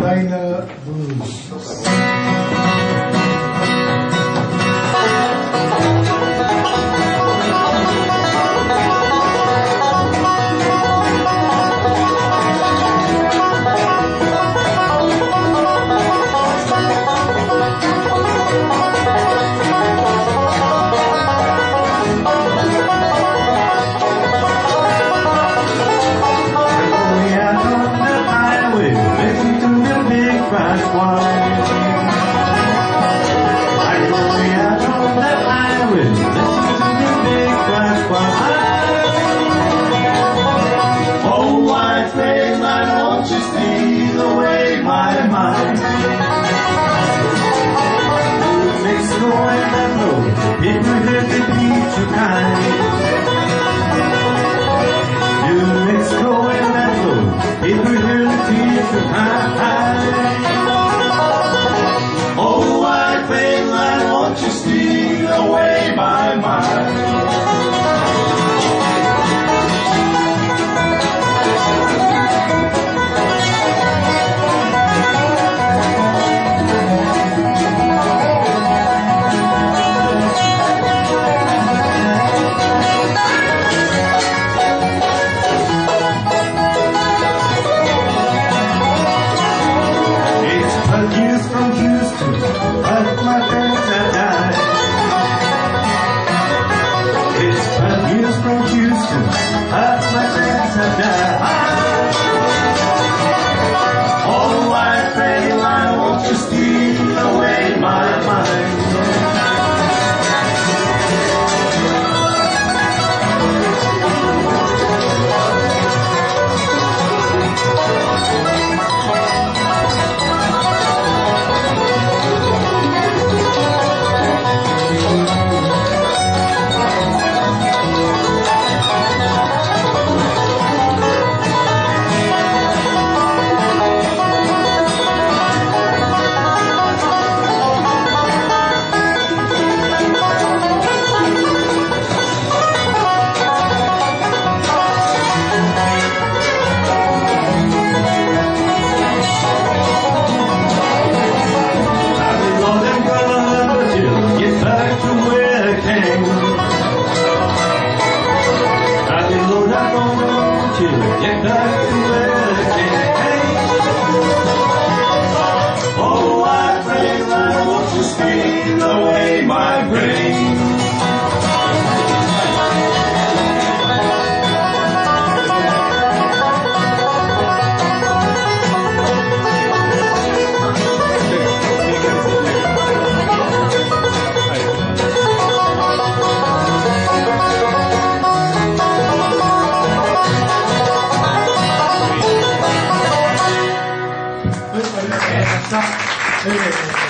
Freightliner Blues. Oh, white Freightliner, won't you steal away my mind? New Mexico and that road, it will really be too kind. New Mexico and that road, it will really be too kind. Oh, white Freightliner, won't you steal away my mind? From Houston, but my friends have died. It's 5 years from Houston, but my friends have died. Oh, white Freightliner, won't you steal away my mind? Get back to where it came. Oh, white Freightliner, won't you steal away my brain? Stop.